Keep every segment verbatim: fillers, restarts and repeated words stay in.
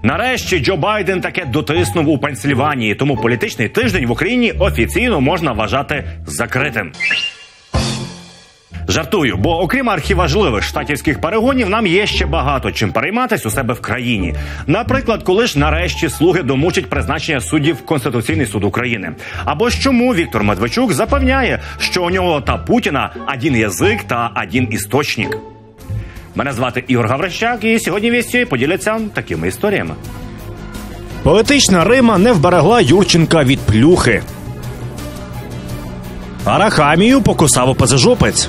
Нарешті Джо Байден таке дотиснув у Пенсільванії, тому політичний тиждень в Україні офіційно можна вважати закритим. Жартую, бо окрім архіважливих штатівських перегонів, нам є ще багато чим перейматись у себе в країні. Наприклад, коли ж нарешті слуги домучать призначення суддів в Конституційний суд України. Або ж чому Віктор Медведчук запевняє, що у нього та Путіна один язик та один істочник. Мене звати Ігор Гаврищак, і сьогодні вісті поділяться такими історіями. Поетична Рима не вберегла Юрченка від плюхи. Арахамію покусав опозижопець.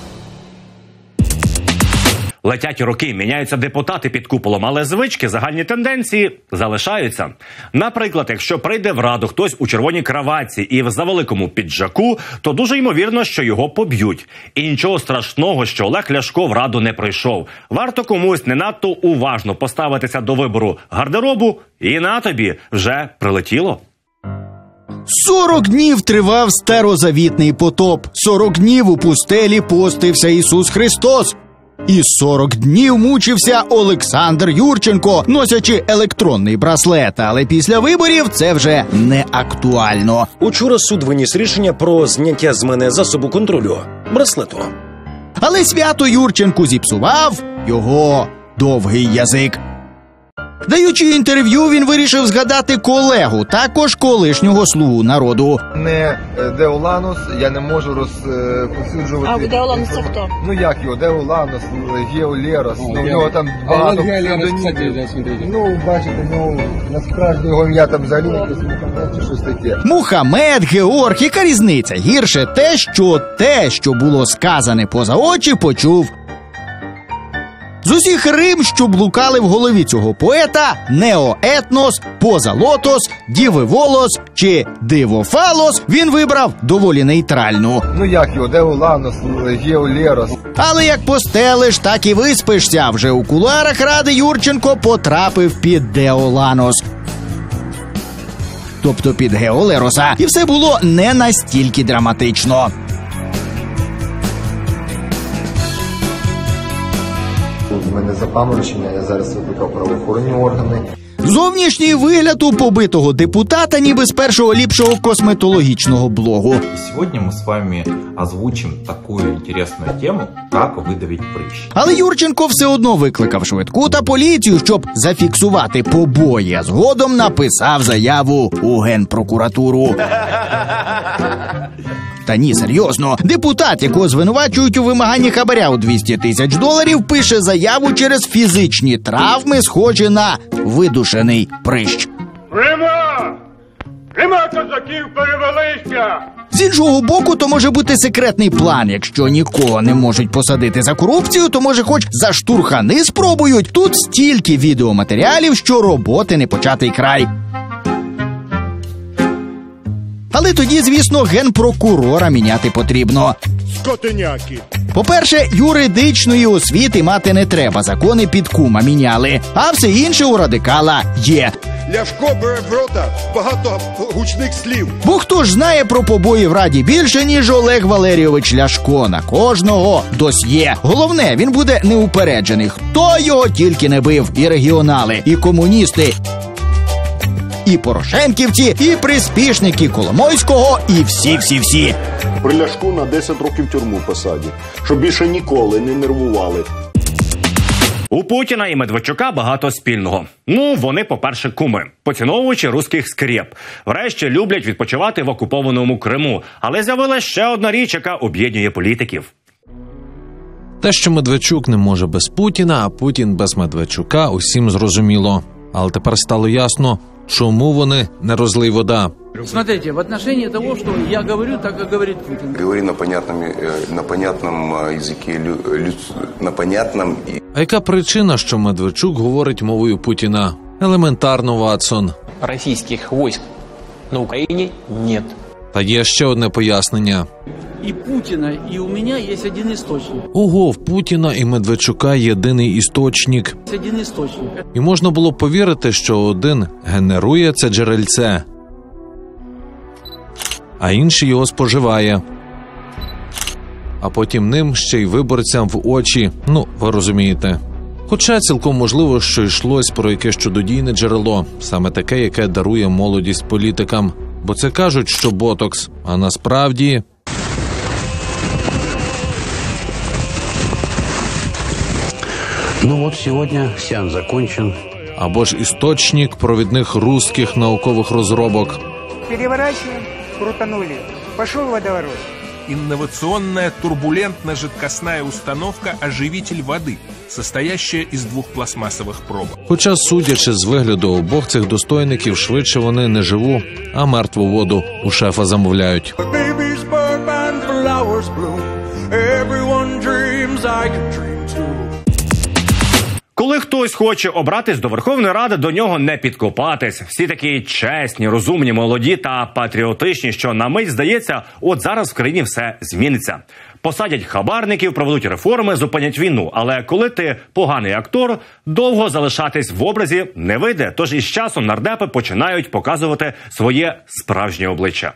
Летять роки, міняються депутати під куполом, але звички, загальні тенденції залишаються. Наприклад, якщо прийде в Раду хтось у червоній краватці і в завеликому піджаку, то дуже ймовірно, що його поб'ють. І нічого страшного, що Олег Ляшко в Раду не прийшов. Варто комусь не надто уважно поставитися до вибору гардеробу, і на тобі вже прилетіло. Сорок днів тривав старозавітний потоп. Сорок днів у пустелі постився Ісус Христос. І сорок днів мучився Олександр Юрченко, носячи електронний браслет. Але після виборів це вже не актуально. Учора суд виніс рішення про зняття з мене засобу контролю – браслету. Але свято Юрченку зіпсував його довгий язик. Даючи інтерв'ю, він вирішив згадати колегу, також колишнього слугу народу. Не Деоланус, я не можу розповсюджувати... А Деоланус це хто? Ну як його, Деоланус, Геолерос, ну в нього там багато... Ну, бачите, ну, насправді його ім'я там взагалі якось чи щось таке. Мухамед, Георг, яка різниця? Гірше те, що те, що було сказане поза очі, почув. З усіх рим, що блукали в голові цього поета, неоетнос, позалотос, дівиволос чи дивофалос, він вибрав доволі нейтральну. Ну як його, Деоланус, Геолерос. Але як постелиш, так і виспишся. Вже у кулуарах Ради Юрченко потрапив під Деоланос. Тобто під Геолероса. І все було не настільки драматично. У мене запаморочення, я зараз викликав правоохоронні органи. Зовнішній вигляд у побитого депутата ніби з першого ліпшого косметологічного блогу. Сегодня мы с вами озвучим такую интересную тему, как выдавить прыщ. Але Юрченко все одно викликав швидку та поліцію, щоб зафіксувати побої, а згодом написав заяву у Генпрокуратуру. Та ні, серйозно. Депутат, якого звинувачують у вимаганні хабаря у двісті тисяч доларів, пише заяву через фізичні травми, схожі на видушений прищ. Рима! Рима, козаків, перевелися! З іншого боку, то може бути секретний план. Якщо нікого не можуть посадити за корупцію, то може хоч за штурхани спробують. Тут стільки відеоматеріалів, що роботи не початий край. Але тоді, звісно, генпрокурора міняти потрібно. Скотиняки! По-перше, юридичної освіти мати не треба, закони під кума міняли. А все інше у радикала є. Ляшко бере в рота багато гучних слів. Бо хто ж знає про побої в Раді більше, ніж Олег Валерійович Ляшко. На кожного досьє. Головне, він буде неупереджений. Хто його тільки не бив. І регіонали, і комуністи, і порошенківці, і приспішники Коломойського, і всі-всі-всі. При Ляшку на десять років тюрму посадять, щоб більше ніколи не нервували. У Путіна і Медведчука багато спільного. Ну, вони, по-перше, куми, поціновувачі руських скрєп. Врешті люблять відпочивати в окупованому Криму. Але з'явилася ще одна річ, яка об'єднує політиків. Те, що Медведчук не може без Путіна, а Путін без Медведчука, усім зрозуміло. Але тепер стало ясно, чому вони не розлий вода. Смотрите, в отношении того, что я говорю, так как говорит Путин. Говори на понятном, на понятном языке, на понятном. А яка причина, що Медведчук говорить мовою Путіна? Елементарно, Ватсон. Російських військ на Україні нет. Та є ще одне пояснення. І Путіна, і у мене є один істочник. Ого, в Путіна і Медведчука єдиний істочник. Один істочник. І можна було повірити, що один генерує це джерельце, а інший його споживає. А потім ним ще й виборцям в очі, ну, ви розумієте. Хоча цілком можливо, що йшлось про якесь чудодійне джерело, саме таке, яке дарує молодість політикам. Бо це кажуть, що ботокс, а насправді... Ну от сьогодні сеанс закончен. Або ж істочник провідних русських наукових розробок. Переворачиваем, крутанули. Пошел водоворот. Инновационная турбулентно-жидкостная установка «Оживитель воды», состоящая из двух пластмассовых пробок. Хоча, судячи з вигляду обох цих достойників, швидше вони не живу, а мертву воду у шефа замовляють. Коли хтось хоче обратись до Верховної Ради, до нього не підкопатись. Всі такі чесні, розумні, молоді та патріотичні, що на мить здається, от зараз в країні все зміниться. Посадять хабарників, проведуть реформи, зупинять війну. Але коли ти поганий актор, довго залишатись в образі не вийде. Тож із часом нардепи починають показувати своє справжнє обличчя.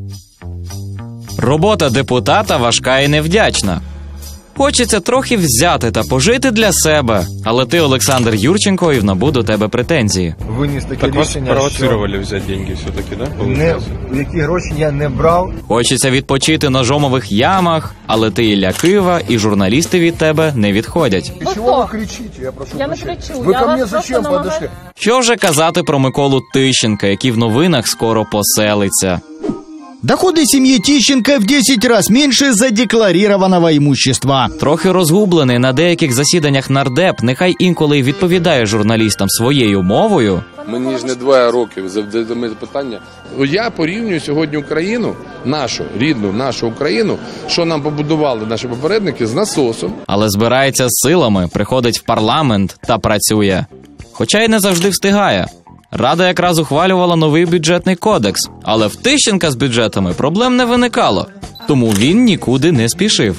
Робота депутата важка і невдячна. Хочеться трохи взяти та пожити для себе. Але ти, Олександр Юрченко, і в НАБУ до тебе претензії. Виніс таке так рішення, вас провоцировали що... взяти гроші все-таки, да? Не, які гроші я не брав. Хочеться відпочити на жомових ямах, але ти і лякива, і журналісти від тебе не відходять. І чого ви кричите? Я прошу Я не кричу. Ви я ко вас мне зачем намагаю... подошли? Що вже казати про Миколу Тищенка, який в новинах скоро поселиться? Доходы семьи Тищенко в десять раз меньше задекларированного имущества. Трохи розгублений на деяких засіданнях нардеп, нехай інколи відповідає журналістам своєю мовою. Мені ж не два роки задаємо питання. Я порівнюю сьогодні Україну, нашу, рідну, нашу Україну, що нам побудували наші попередники, з насосом. Але збирається з силами, приходить в парламент та працює. Хоча й не завжди встигає. Рада якраз ухвалювала новий бюджетний кодекс, але в Тищенка з бюджетами проблем не виникало, тому він нікуди не спішив.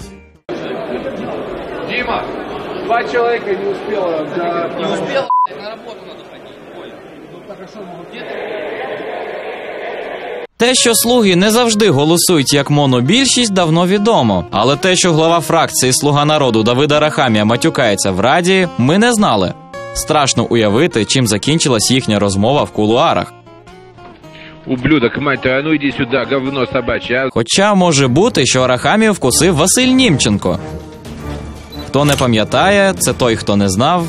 Дима, два чоловіка не успіло. Не успіло, на роботу треба ходити. Ой, ну так а що, ну, Те, що слуги не завжди голосують як монобільшість, давно відомо. Але те, що глава фракції «Слуга народу» Давид Арахамія матюкається в Раді, ми не знали. Страшно уявити, чим закінчилась їхня розмова в кулуарах. Ублюдок, мать, а ну йди сюди, говно собаче. Хоча може бути, що Арахамію вкусив Василь Німченко. Хто не пам'ятає, це той, хто не знав.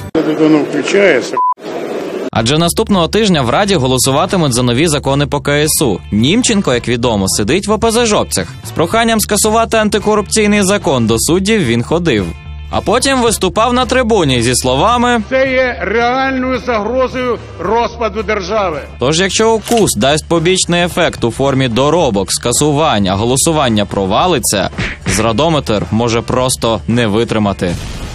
Адже наступного тижня в Раді голосуватимуть за нові закони по ка ес у. Німченко, як відомо, сидить в опезежопцях. З проханням скасувати антикорупційний закон до суддів він ходив. А потім виступав на трибуні зі словами «Це є реальною загрозою розпаду держави». Тож, якщо укус дасть побічний ефект у формі доробок, скасувань, а голосування провалиться, зрадометр може просто не витримати.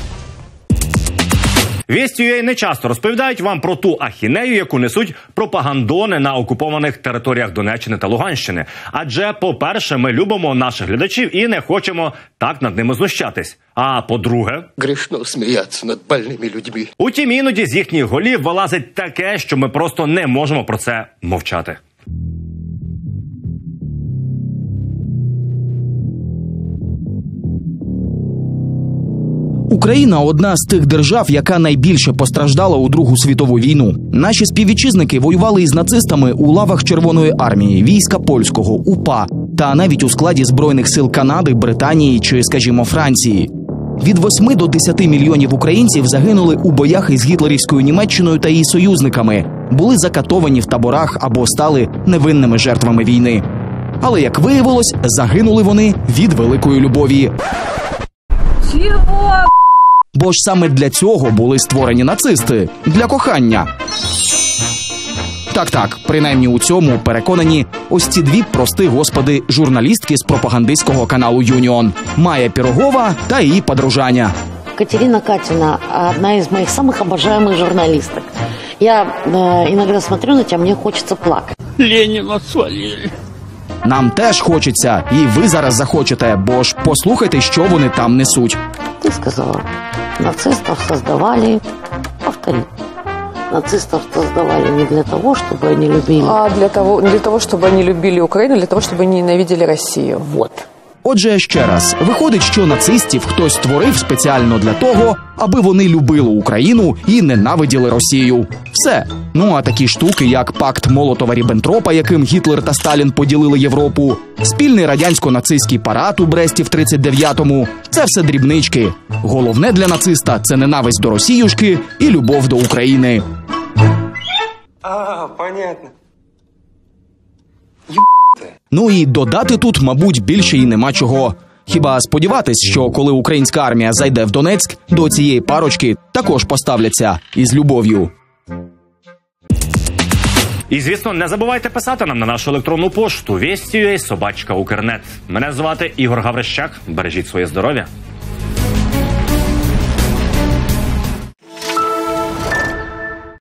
Вість.ю.а не часто розповідають вам про ту ахінею, яку несуть пропагандони на окупованих територіях Донеччини та Луганщини. Адже, по-перше, ми любимо наших глядачів і не хочемо так над ними знущатись. А по-друге... Грішно сміятися над больними людьми. Утім, іноді з їхніх голів вилазить таке, що ми просто не можемо про це мовчати. Україна – одна з тих держав, яка найбільше постраждала у Другу світову війну. Наші співвітчизники воювали із нацистами у лавах Червоної армії, війська польського, УПА та навіть у складі Збройних сил Канади, Британії чи, скажімо, Франції. Від восьми до десяти мільйонів українців загинули у боях із гітлерівською Німеччиною та її союзниками, були закатовані в таборах або стали невинними жертвами війни. Але, як виявилось, загинули вони від великої любові. Чого? Бо ж саме для цього були створені нацисти – для кохання. Так-так, принаймні у цьому переконані ось ці дві, прости господи, журналістки з пропагандистського каналу «Юніон» – Майя Пірогова та її подружаня. Катерина Катина – одна из моих самых обожаемых журналисток. Я э, иногда смотрю на тебя, мне хочется плакать. Ленина свалили. Нам теж хочеться, і ви зараз захочете, бо ж послухайте, що вони там несуть. Ты сказала, нацистов создавали, повтори, нацистов создавали не для того, чтобы они любили. А для того, для того, чтобы они любили Украину, для того, чтобы они ненавидели Россию. Вот. Отже, ще раз, виходить, що нацистів хтось створив спеціально для того, аби вони любили Україну і ненавиділи Росію. Все. Ну а такі штуки, як пакт Молотова-Ріббентропа, яким Гітлер та Сталін поділили Європу, спільний радянсько-нацистський парад у Бресті в тридцять дев'ятому – це все дрібнички. Головне для нациста – це ненависть до Росіюшки і любов до України. А, понятно. Ну і додати тут, мабуть, більше і нема чого. Хіба сподіватись, що коли українська армія зайде в Донецьк, до цієї парочки також поставляться із любов'ю. І, звісно, не забувайте писати нам на нашу електронну пошту вісті крапка ю а собачка укрнет. Мене звати Ігор Гаврищак. Бережіть своє здоров'я.